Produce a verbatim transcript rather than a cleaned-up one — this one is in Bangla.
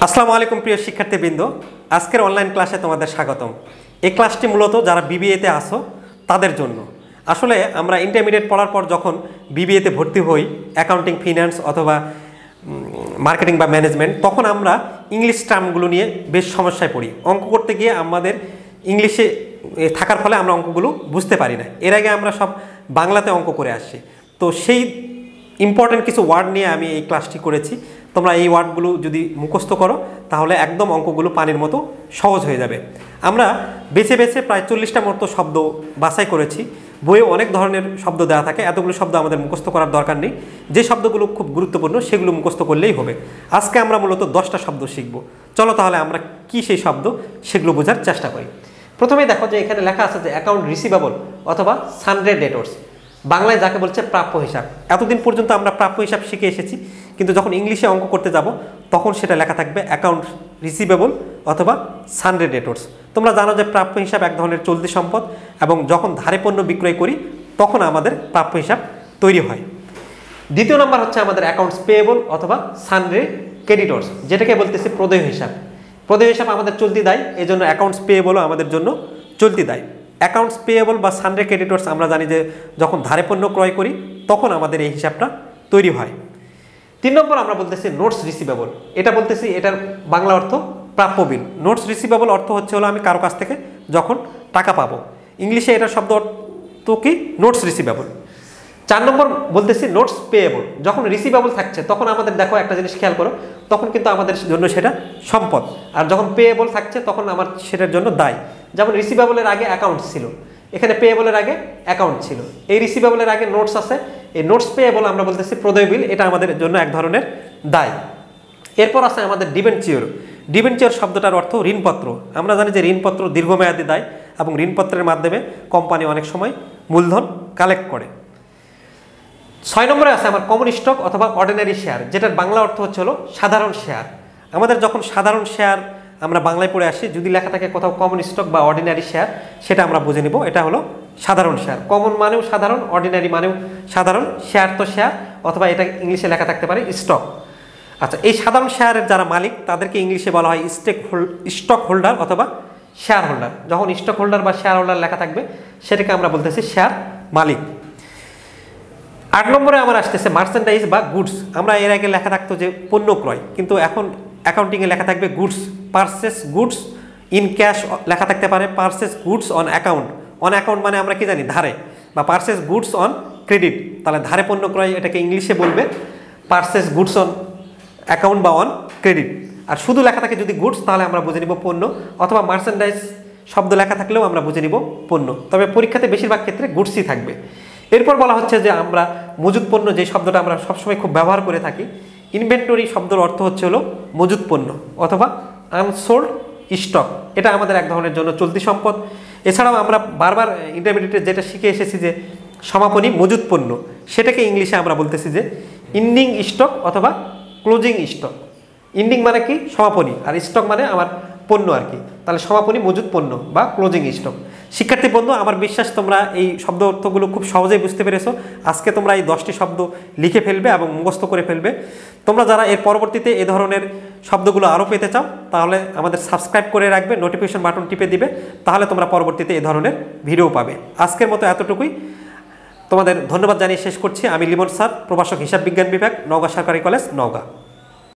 আসসালামু আলাইকুম প্রিয় শিক্ষার্থীবৃন্দ, আজকের অনলাইন ক্লাসে তোমাদের স্বাগতম। এই ক্লাসটি মূলত যারা বিবিএতে আসো তাদের জন্য। আসলে আমরা ইন্টারমিডিয়েট পড়ার পর যখন বিবিএতে ভর্তি হই, অ্যাকাউন্টিং, ফিন্যান্স অথবা মার্কেটিং বা ম্যানেজমেন্ট, তখন আমরা ইংলিশ টার্মগুলো নিয়ে বেশ সমস্যায় পড়ি। অঙ্ক করতে গিয়ে আমাদের ইংলিশে থাকার ফলে আমরা অঙ্কগুলো বুঝতে পারি না। এর আগে আমরা সব বাংলাতে অঙ্ক করে আসছি। তো সেই ইম্পর্টেন্ট কিছু ওয়ার্ড নিয়ে আমি এই ক্লাসটি করেছি। তোমরা এই ওয়ার্ডগুলো যদি মুখস্থ করো তাহলে একদম অঙ্কগুলো পানির মতো সহজ হয়ে যাবে। আমরা বেছে বেছে প্রায় চল্লিশটার মতো শব্দ বাছাই করেছি। বইয়ে অনেক ধরনের শব্দ দেওয়া থাকে, এতগুলো শব্দ আমাদের মুখস্থ করার দরকার নেই। যে শব্দগুলো খুব গুরুত্বপূর্ণ সেগুলো মুখস্থ করলেই হবে। আজকে আমরা মূলত দশটা শব্দ শিখব। চলো তাহলে আমরা কি সেই শব্দ সেগুলো বোঝার চেষ্টা করি। প্রথমেই দেখো যে এখানে লেখা আছে যে অ্যাকাউন্ট রিসিভেবল অথবা সানডে ডেটর্স, বাংলায় যাকে বলছে প্রাপ্য হিসাব। এতদিন পর্যন্ত আমরা প্রাপ্য হিসাব শিখে এসেছি, কিন্তু যখন ইংলিশে অঙ্ক করতে যাব তখন সেটা লেখা থাকবে অ্যাকাউন্ট রিসিভেবল অথবা সানডে ডেটর্স। তোমরা জানো যে প্রাপ্য হিসাব এক ধরনের চলতি সম্পদ, এবং যখন ধারে পণ্য বিক্রয় করি তখন আমাদের প্রাপ্য হিসাব তৈরি হয়। দ্বিতীয় নম্বর হচ্ছে আমাদের অ্যাকাউন্টস পেয়েবল অথবা সানডে ক্রেডিটর্স, যেটাকে বলতেছি প্রদেয় হিসাব। প্রদেয় হিসাব আমাদের চলতি দায়, এই জন্য অ্যাকাউন্টস পেয়েবলও আমাদের জন্য চলতি দায়। অ্যাকাউন্টস পেয়েবল বা সানডে ক্রেডিটর্স আমরা জানি যে যখন ধারে পণ্য ক্রয় করি তখন আমাদের এই হিসাবটা তৈরি হয়। তিন নম্বর আমরা বলতেছি নোটস রিসিভেবল। এটা বলতেছি এটার বাংলা অর্থ প্রাপ্য বিল। নোটস রিসিভেবল অর্থ হচ্ছে হলো আমি কারো কাছ থেকে যখন টাকা পাবো। ইংলিশে এটার শব্দ অর্থ কি? Notes receivable. চার নম্বর বলতেছি নোটস পেয়েবল। যখন রিসিভেবল থাকছে তখন আমাদের দেখো একটা জিনিস খেয়াল করো, তখন কিন্তু আমাদের জন্য সেটা সম্পদ, আর যখন পেয়েবল থাকছে তখন আমার সেটার জন্য দায়। যেমন রিসিভেবলের আগে অ্যাকাউন্ট ছিল, এখানে পেয়েবলের আগে অ্যাকাউন্ট ছিল। এই রিসিভেবলের আগে নোটস আছে, এই নোটস পেয়েবল আমরা বলতেছি প্রদেয় বিল, এটা আমাদের জন্য এক ধরনের দায়। এরপর আছে আমাদের ডিবেঞ্চার। ডিবেঞ্চার শব্দটার অর্থ ঋণপত্র। আমরা জানি যে ঋণপত্র দীর্ঘমেয়াদী দায়, এবং ঋণপত্রের মাধ্যমে কোম্পানি অনেক সময় মূলধন কালেক্ট করে। ছয় নম্বরে আছে আমার কমন স্টক অথবা অর্ডিনারি শেয়ার, যেটার বাংলা অর্থ হচ্ছে হলো সাধারণ শেয়ার। আমাদের যখন সাধারণ শেয়ার আমরা বাংলায় পড়ে আসি, যদি লেখা থাকে কোথাও কমন স্টক বা অর্ডিনারি শেয়ার, সেটা আমরা বুঝে নিব এটা হলো সাধারণ শেয়ার। কমন মানেও সাধারণ, অর্ডিনারি মানেও সাধারণ, শেয়ার তো শেয়ার, অথবা এটা ইংলিশে লেখা থাকতে পারে স্টক। আচ্ছা, এই সাধারণ শেয়ারের যারা মালিক তাদেরকে ইংলিশে বলা হয় স্টেক স্টক হোল্ডার অথবা শেয়ার হোল্ডার। যখন স্টক হোল্ডার বা শেয়ার হোল্ডার লেখা থাকবে সেটাকে আমরা বলতেছি শেয়ার মালিক। আট নম্বরে আমার আসতেছে মার্চেন্ডাইজ বা গুডস। আমরা এর আগে লেখা থাকতো যে পণ্য ক্রয়, কিন্তু এখন অ্যাকাউন্টিংয়ে লেখা থাকবে goods. Purchase goods in cash লেখা থাকতে পারে, purchase goods on account. On account মানে আমরা কি জানি ধারে, বা পারচেস গুডস অন ক্রেডিট। তাহলে ধারে পণ্য ক্রয় এটাকে ইংলিশে বলবে পারচেস গুডস অন অ্যাকাউন্ট বা অন ক্রেডিট। আর শুধু লেখা থাকে যদি গুডস তাহলে আমরা বুঝে নিব পণ্য, অথবা মার্চেন্ডাইজ শব্দ লেখা থাকলেও আমরা বুঝে নিব পণ্য। তবে পরীক্ষাতে বেশিরভাগ ক্ষেত্রে গুডসই থাকবে। এরপর বলা হচ্ছে যে আমরা মজুদ পণ্য, যে শব্দটা আমরা সবসময় খুব ব্যবহার করে থাকি। ইনভেন্টরি শব্দের অর্থ হচ্ছে হলো মজুদ পণ্য অথবা আনসোল্ড স্টক। এটা আমাদের এক ধরনের জন্য চলতি সম্পদ। এছাড়াও আমরা বারবার ইন্টারমিডিয়েটে যেটা শিখে এসেছি যে সমাপনী মজুদ পণ্য, সেটাকে ইংলিশে আমরা বলতেছি যে ইন্ডিং স্টক অথবা ক্লোজিং স্টক। ইন্ডিং মানে কি? সমাপনী, আর স্টক মানে আমার পণ্য আর কি। তাহলে সমাপনী মজুদ পণ্য বা ক্লোজিং স্টক। শিক্ষার্থী বন্ধু, আমার বিশ্বাস তোমরা এই শব্দ অর্থগুলো খুব সহজেই বুঝতে পেরেছো। আজকে তোমরা এই দশটি শব্দ লিখে ফেলবে এবং মুখস্থ করে ফেলবে। তোমরা যারা এর পরবর্তীতে এ ধরনের শব্দগুলো আরও পেতে চাও তাহলে আমাদের সাবস্ক্রাইব করে রাখবে, নোটিফিকেশন বাটন টিপে দিবে, তাহলে তোমরা পরবর্তীতে এ ধরনের ভিডিও পাবে। আজকের মতো এতটুকুই, তোমাদের ধন্যবাদ জানিয়ে শেষ করছি। আমি লিমন স্যার, প্রভাষক হিসাব বিজ্ঞান বিভাগ, নওগাঁ সরকারি কলেজ, নওগাঁ।